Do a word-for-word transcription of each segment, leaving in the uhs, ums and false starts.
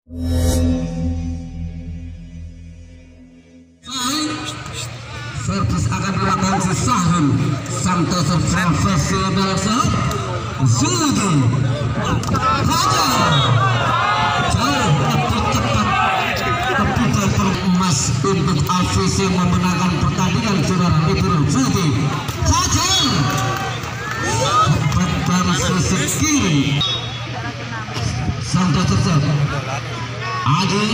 Servis akan dilakukan si Sahul Santoso profesional sah Zudi Raja jauh lebih cepat lebih dari emas untuk Alvisi memenangkan pertandingan saudara Libero Zudi Hajar cepat dari sisi kiri Santoso Adi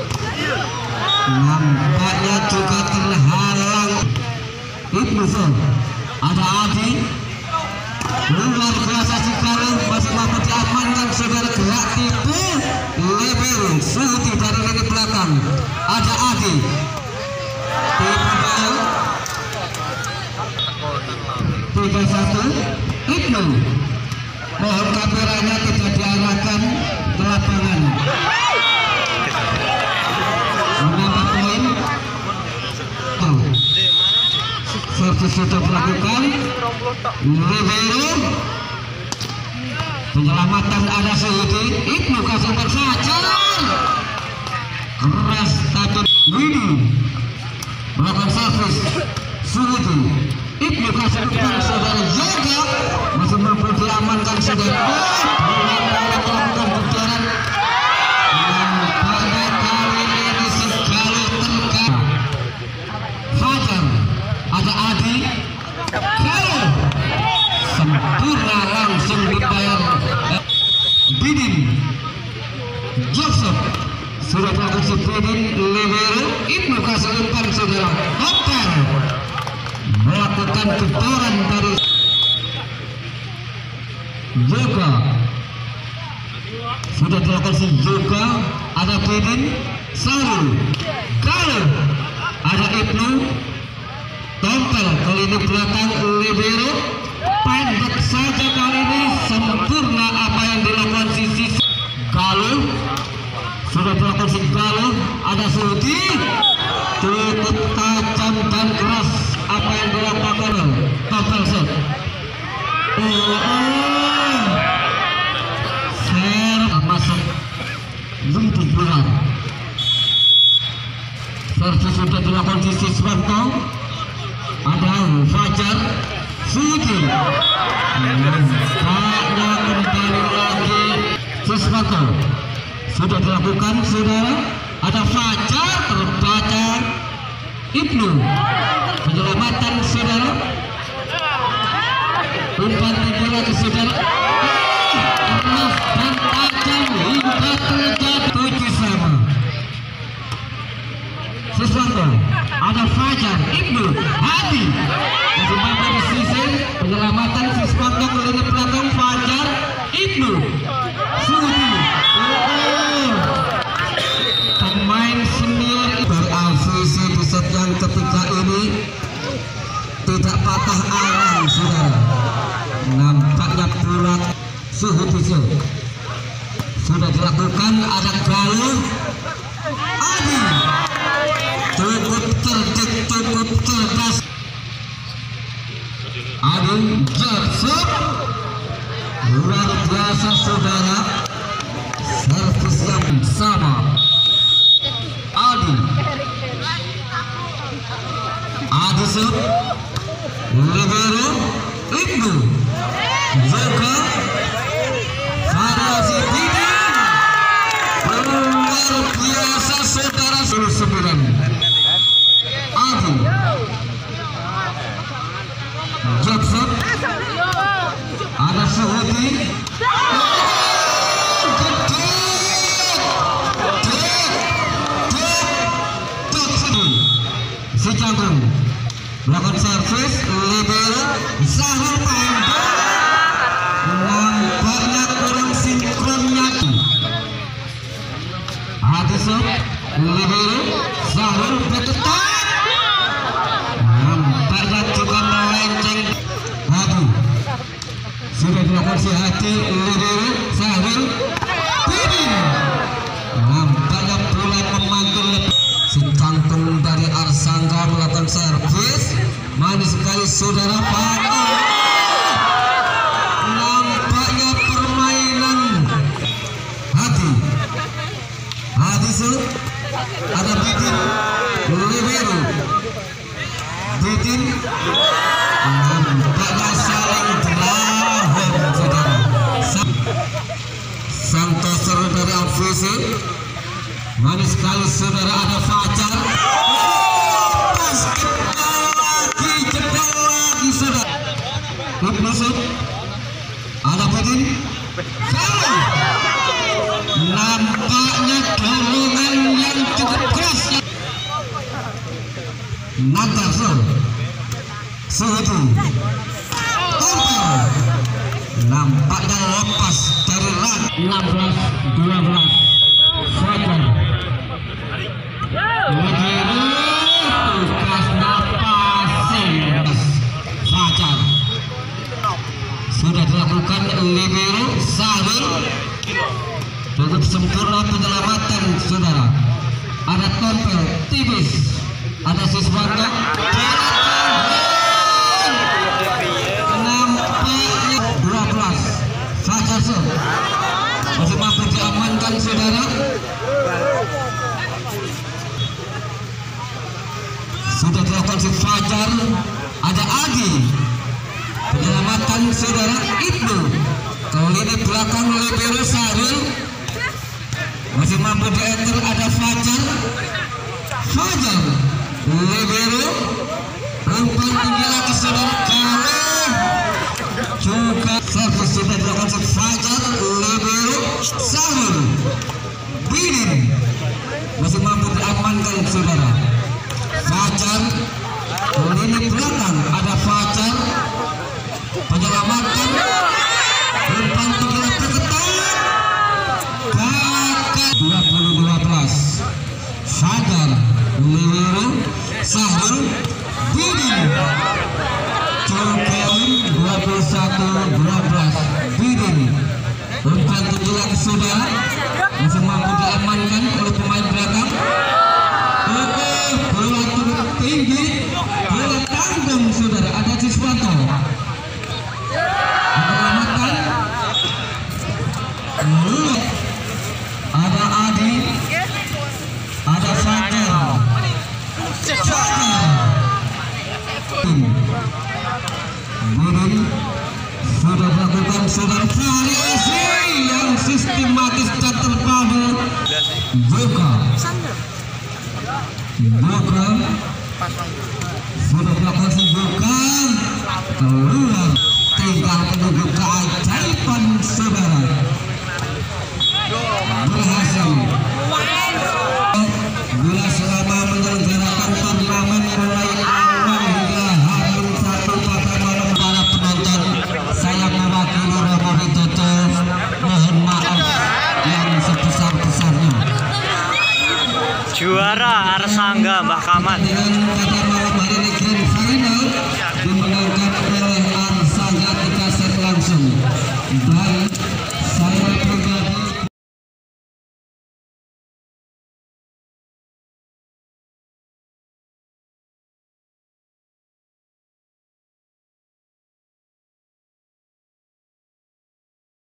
nampaknya juga terhalang Ibnu Fon. Ada Adi luar biasa sekali, masih mampu diamankan saudara, gerak tipu Libero Zudi dari lini belakang. Ada Adi tiga satu Ibnu, mohon kameranya tidak diarahkan ke lapangan. Menambah poin, servis sudah melakukan Libero, penyelamatan ada Zudi. Ibnu kasih umpan saja keras tapi Widi melakukan servis Zudi. Ibnu kasih umpan saudara Yoga masih mampu diamankan saudara. Melakukan putaran pada kali ini sekali terkait Fajar. Ada Adi kalau sempurna langsung dibayar Bidin Joseph sudah melakukan si Bidin Libero. Ibnu kasih umpan saudara Dokter melakukan putaran dari Yoga sudah dilakukan si Yoga. Ada Bidin Saru kalau ada Ibnu tempel ke lini belakang Libero, pendek saja kali ini, sempurna apa yang dilakukan sisi Galuh sudah dilakukan si Galuh. Ada Zudi cukup tajam dan keras apa yang dilakukan tempel set. Oh, oh. Ser masuk Zudi keluar. Servis sudah dilakukan sisi Swanto. Ada Fajar Zudi nampaknya kembali lagi Siswanto sudah dilakukan saudara. Ada Fajar terbaca Ibnu, penyelamatan saudara, umpan tinggi lagi saudara, emas dan tajam hingga terjadi tujuh sama Siswanto. Ada Fajar Ibnu Hadi masih mampu di sisi penyelamatan Siswanto ke lini belakang. Fajar Ibnu Zudi pemain senior berafisi di set yang ketiga ini tidak patah arang saudara. Nampaknya bulat suhu bisu sudah dilakukan. Ada Galuh Adi cukup cerdik, cukup cerdas. Adi Joseph luar biasa saudara, servis yang sama. Adi Adi Sub Libero Ibnu Yoga variasi tinggi luar biasa saudara. Sembilan Adi Joseph ada Zudi si Canggung melakukan servis Libero Zahul pendek nampaknya kurang sinkronnya. Adi Sob Libero Zahul berketat nampaknya juga melenceng. Hadi sudah dilakukan si Hadi Libero Zahul Bidin nampaknya mulai memantul. Si Canggung dari Arsangga melakukan servis manis sekali saudara. Pada nampaknya permainan Hadi Hadisu, ada Bidin Libero. Bidin nampaknya saling berlahan, saudara. Santoso dari Alvisi, manis sekali saudara. Ada Fajar, basket lagi, jebol lagi saudara. Ibnu Sud, ada Bidin, salah. Nampaknya dorongan yang cukup keras. Natasol Suhudu Tompel nampaknya lepas dari rak. Enam belas dua belas Fajar begitu tugas napasnya. Fajar sudah dilakukan libero. Sahil cukup sempurna penyelamatan saudara. Ada Tompel tipis, ada Siswanto, nampaknya dua belas Fajar masih mampu diamankan saudara. Sudah dilakukan si Fajar. Ada Adi, penyelamatan saudara. Ibnu kali ini belakang libero. Sahil masih mampu dienter. Ada Fajar. Fajar libero umpan tinggi lagi saudara. Kalah juga servis sudah dilakukan si Fajar libero. Sahil Bidin masih mampu diamankan saudara. Fajar lini belakang. Ada Fajar penyelamatan umpan tinggi lagi ketat. Kakak dua puluh dua belas Fajar libero. Sahil Bidin Cokel dua puluh satu dua belas Bidin umpan tinggi lagi saudara. Masih mampu diamankan oleh pemain belakang. Oke, bola cukup tinggi, bola tanggung saudara. Ada Siswanto penyelamatan. Ada Adi, ada Fajar. Bidin sudah melakukan saudara variasi yang sistematis dan terpadu. Boka Boka sudah melakukan Boka keluar. Tinggal menunggu keajaiban saudara. Berhasil bila selama menyelenggarakan turnamen mulai awal hingga hari satu pada malam. Para penonton, saya mewakili Romo Widodo mohon maaf yang sebesar-besarnya. Juara Arsangga Mbah Kamat.